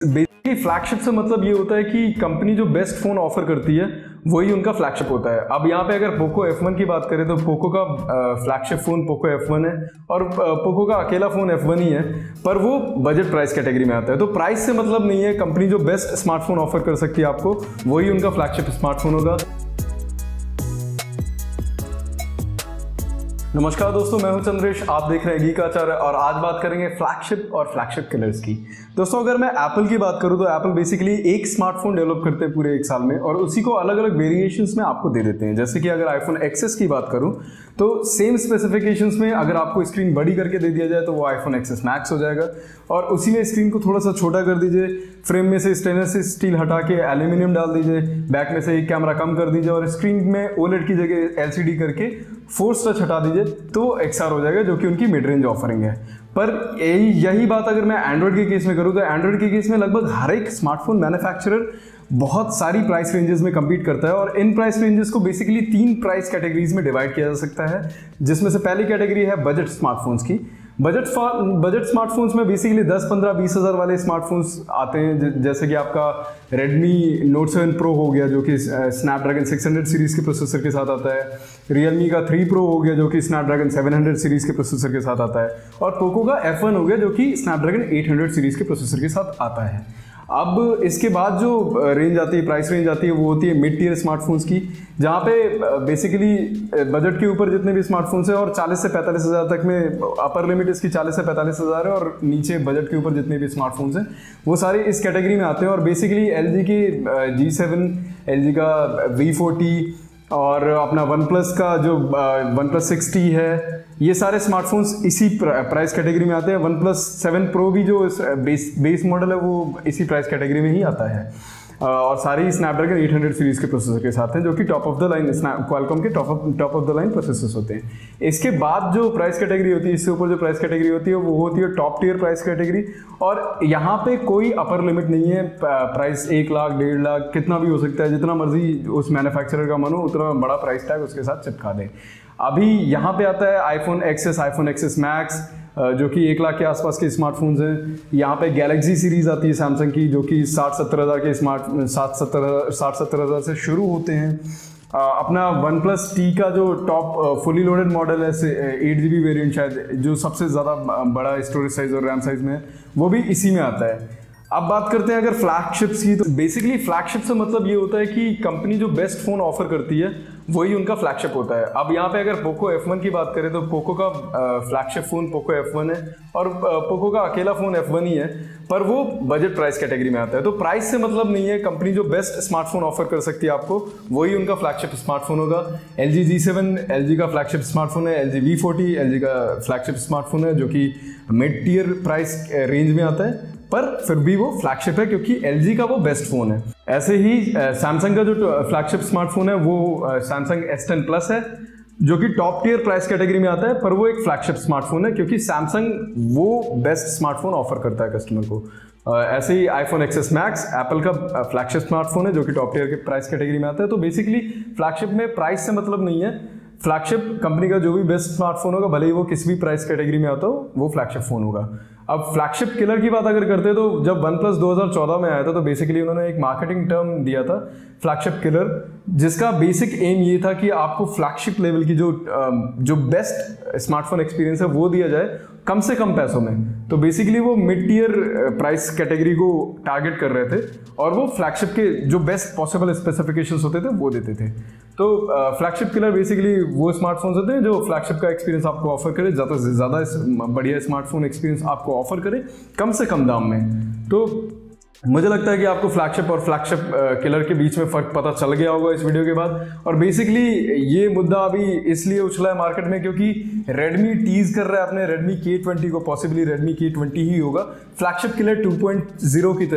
Basically flagship से मतलब ये होता है कि कंपनी जो बेस्ट फोन ऑफर करती है वही उनका फ्लैगशिप होता है। अब यहाँ पे अगर पोको F1 की बात करें तो पोको का फ्लैगशिप फोन पोको F1 है और पोको का अकेला फोन F1 ही है, पर वो बजट प्राइस कैटेगरी में आता है। तो प्राइस से मतलब नहीं है, कंपनी जो बेस्ट स्मार्टफोन ऑफर कर सकती है आपको वही उनका फ्लैगशिप स्मार्टफोन होगा। नमस्कार दोस्तों, मैं हूं चंद्रेश, आप देख रहे हैं गीकाचार्य और आज बात करेंगे फ्लैगशिप और फ्लैगशिप किलर्स की। दोस्तों अगर मैं एप्पल की बात करूं तो एप्पल बेसिकली एक स्मार्टफोन डेवलप करते हैं पूरे एक साल में और उसी को अलग अलग वेरिएशंस में आपको दे देते हैं। जैसे कि अगर आईफोन XS की बात करूं तो सेम स्पेसिफिकेशंस में अगर आपको स्क्रीन बड़ी करके दे दिया जाए तो वो आईफोन XS मैक्स हो जाएगा और उसी में स्क्रीन को थोड़ा सा छोटा कर दीजिए, फ्रेम में से स्टेनलेस स्टील हटा के एल्यूमिनियम डाल दीजिए, बैक में से एक कैमरा कम कर दीजिए और स्क्रीन में OLED की जगह LCD करके फोर्स टच हटा दीजिए तो XR हो जाएगा, जो कि उनकी मिड रेंज ऑफरिंग है। पर यही बात अगर मैं एंड्रॉइड के केस में करूँ तो एंड्रॉइड के केस में लगभग हर एक स्मार्टफोन मैन्युफैक्चरर बहुत सारी प्राइस रेंजेस में compete करता है और इन प्राइस रेंजेस को बेसिकली 3 प्राइस कैटेगरीज में डिवाइड किया जा सकता है, जिसमें से पहली कैटेगरी है बजट स्मार्टफोन्स की। बजट स्मार्टफोन्स में बेसिकली 10, 15, 20 हज़ार वाले स्मार्टफोन्स आते हैं, जैसे कि आपका Redmi Note 7 Pro हो गया जो कि Snapdragon 600 सीरीज़ के प्रोसेसर के साथ आता है, Realme का 3 Pro हो गया जो कि Snapdragon 700 सीरीज़ के प्रोसेसर के साथ आता है और Poco का F1 हो गया जो कि Snapdragon 800 सीरीज़ के प्रोसेसर के साथ आता है। अब इसके बाद जो रेंज आती है, प्राइस रेंज आती है, वो होती है मिड टियर स्मार्टफोन्स की, जहाँ पे बेसिकली बजट के ऊपर जितने भी स्मार्टफोन्स हैं और 40 से 45 हज़ार तक में अपर लिमिट इसकी 40 से 45 हज़ार है और नीचे बजट के ऊपर जितने भी स्मार्टफोन्स हैं वो सारे इस कैटेगरी में आते हैं। और बेसिकली LG की G7, LG का V40 और अपना OnePlus का जो OnePlus 6T है, ये सारे स्मार्टफोन्स इसी प्राइस कैटेगरी में आते हैं। OnePlus 7 Pro भी जो बेस मॉडल है वो इसी प्राइस कैटेगरी में ही आता है और सारी Snapdragon 800 सीरीज़ के प्रोसेसर के साथ हैं, जो कि top of the line Qualcomm के top of the line processors होते हैं। इसके बाद जो प्राइस कैटेगरी होती है, इससे ऊपर जो प्राइस कैटेगरी होती है वो होती है टॉप टियर प्राइस कैटेगरी और यहाँ पे कोई अपर लिमिट नहीं है। प्राइस 1 लाख, 1.5 लाख कितना भी हो सकता है, जितना मर्जी उस मैन्युफैक्चरर का मन हो उतना बड़ा प्राइस टैग उसके साथ चिपका दें। अभी यहाँ पे आता है आईफोन XS मैक्स जो कि 1 लाख के आसपास के स्मार्टफोन्स हैं। यहाँ पे गैलेक्सी सीरीज़ आती है सैमसंग की जो कि 60-70 हज़ार के 60-70 हज़ार से शुरू होते हैं। अपना OnePlus T का जो टॉप फुली लोडेड मॉडल है 8GB वेरिएंट, शायद जो सबसे ज़्यादा बड़ा स्टोरेज साइज और रैम साइज में, वो भी इसी में आता है। अब बात करते हैं अगर फ्लैगशिप्स की, तो बेसिकली फ्लैगशिप से मतलब ये होता है कि कंपनी जो बेस्ट फोन ऑफर करती है वही उनका फ्लैगशिप होता है। अब यहाँ पे अगर पोको F1 की बात करें तो पोको का फ्लैगशिप फोन पोको F1 है और पोको का अकेला फोन F1 ही है, पर वो बजट प्राइस कैटेगरी में आता है। तो प्राइस से मतलब नहीं है, कंपनी जो बेस्ट स्मार्टफोन ऑफर कर सकती है आपको वही उनका फ्लैगशिप स्मार्टफोन होगा। LG G7 LG का फ्लैगशिप स्मार्टफोन है, LG V40 LG का फ्लैगशिप स्मार्टफोन है जो कि मिड टियर प्राइस रेंज में आता है, पर फिर भी वो फ्लैगशिप है क्योंकि LG का वो बेस्ट फोन है। ऐसे ही सैमसंग का जो फ्लैगशिप स्मार्टफोन है वो सैमसंग S10 Plus है जो कि टॉप टियर प्राइस कैटेगरी में आता है, पर वो एक फ्लैगशिप स्मार्टफोन है क्योंकि सैमसंग वो बेस्ट स्मार्टफोन ऑफर करता है कस्टमर को। ऐसे ही आईफोन XS मैक्स एप्पल का फ्लैगशिप स्मार्टफोन है जो कि टॉप टियर के प्राइस कैटेगरी में आता है। तो बेसिकली फ्लैगशिप में प्राइस से मतलब नहीं है, फ्लैगशिप कंपनी का जो भी बेस्ट स्मार्टफोन होगा भले ही वो किसी भी प्राइस कैटेगरी में आता हो वो फ्लैगशिप फोन होगा। अब फ्लैगशिप किलर की बात अगर करते हैं तो जब OnePlus 2014 में आया था तो बेसिकली उन्होंने एक मार्केटिंग टर्म दिया था फ्लैगशिप किलर, जिसका बेसिक एम ये था कि आपको फ्लैगशिप लेवल की जो बेस्ट स्मार्टफोन एक्सपीरियंस है वो दिया जाए कम से कम पैसों में। तो बेसिकली वो मिड टियर प्राइस कैटेगरी को टारगेट कर रहे थे और वो फ्लैगशिप के जो बेस्ट पॉसिबल स्पेसिफिकेशंस होते थे वो देते थे। तो फ्लैगशिप किलर बेसिकली वो स्मार्टफोन्स होते हैं जो फ्लैगशिप का एक्सपीरियंस आपको ऑफर करे, ज़्यादा से ज़्यादा बढ़िया स्मार्टफोन एक्सपीरियंस आपको ऑफर करे कम से कम दाम में। तो मुझे लगता है कि आपको फ्लैगशिप और फ्लैगशिप किलर के बीच में फ़र्क पता चल गया होगा इस वीडियो के बाद। और बेसिकली ये मुद्दा अभी इसलिए उछला है मार्केट में क्योंकि Redmi टीज कर रहा है अपने Redmi K20 को, पॉसिबली Redmi K20 ही होगा फ्लैगशिप किलर 2.0 की तरह,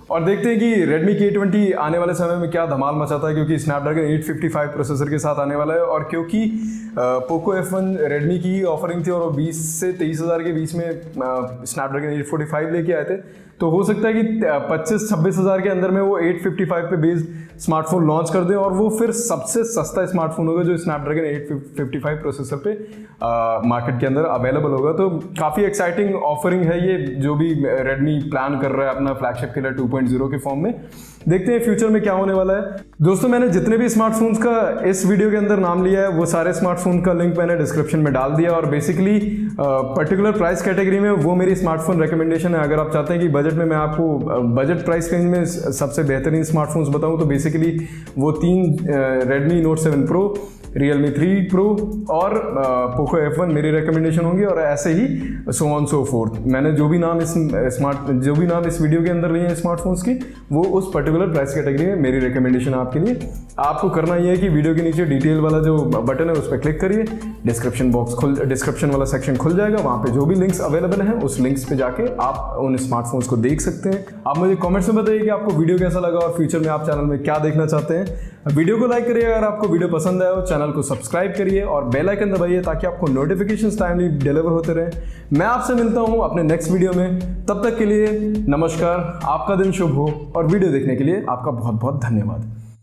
और देखते हैं कि Redmi K20 आने वाले समय में क्या धमाल मचाता है, क्योंकि Snapdragon 855 प्रोसेसर के साथ आने वाला है। और क्योंकि Poco F1 Redmi की ऑफरिंग थी और वो 20 से 23 हज़ार के बीच में Snapdragon 845 लेके आए थे, तो हो सकता है कि 25-26 हज़ार के अंदर में वो 855 पे बेस्ड स्मार्टफोन लॉन्च कर दें और वो फिर सबसे सस्ता स्मार्टफोन होगा जो Snapdragon 855 प्रोसेसर पे मार्केट के अंदर अवेलेबल होगा। तो काफ़ी एक्साइटिंग ऑफरिंग है ये, जो भी Redmi प्लान कर रहा है अपना फ्लैगशिप किलर 2.0 के फॉर्म में। देखते हैं फ्यूचर में क्या होने वाला है। दोस्तों, मैंने जितने भी स्मार्टफोन्स का इस वीडियो के अंदर नाम लिया है वो सारे स्मार्टफोन का लिंक मैंने डिस्क्रिप्शन में डाल दिया, और बेसिकली पर्टिकुलर प्राइस कैटेगरी में वो मेरी स्मार्टफोन रिकमेंडेशन है। अगर आप चाहते हैं कि बजट में मैं आपको बजट प्राइस रेंज में सबसे बेहतरीन स्मार्टफोन्स बताऊं, तो बेसिकली वो 3 Redmi Note 7 Pro, Realme 3 Pro और Poco F1 मेरी रिकमेंडेशन होंगी, और ऐसे ही सो ऑन सो फोर्थ। मैंने जो भी नाम इस वीडियो के अंदर लिए हैं स्मार्टफोन्स की, वो उस पर्टिकुलर प्राइस कैटेगरी में मेरी रिकमेंडेशन आपके लिए। आपको करना ये है कि वीडियो के नीचे डिटेल वाला जो बटन है उस पर क्लिक करिए, डिस्क्रिप्शन वाला सेक्शन खुल जाएगा, वहाँ पे जो भी लिंक्स अवेलेबल हैं उस लिंक्स पे जाके आप उन स्मार्टफोन्स को देख सकते हैं। आप मुझे कमेंट्स में बताइए कि आपको वीडियो कैसा लगा और फ्यूचर में आप चैनल में क्या देखना चाहते हैं। वीडियो को लाइक करिए अगर आपको वीडियो पसंद आया हो, चैनल को सब्सक्राइब करिए और बेल आइकन दबाइए ताकि आपको नोटिफिकेशंस टाइमली डिलीवर होते रहे। मैं आपसे मिलता हूं अपने नेक्स्ट वीडियो में, तब तक के लिए नमस्कार, आपका दिन शुभ हो और वीडियो देखने के लिए आपका बहुत बहुत धन्यवाद।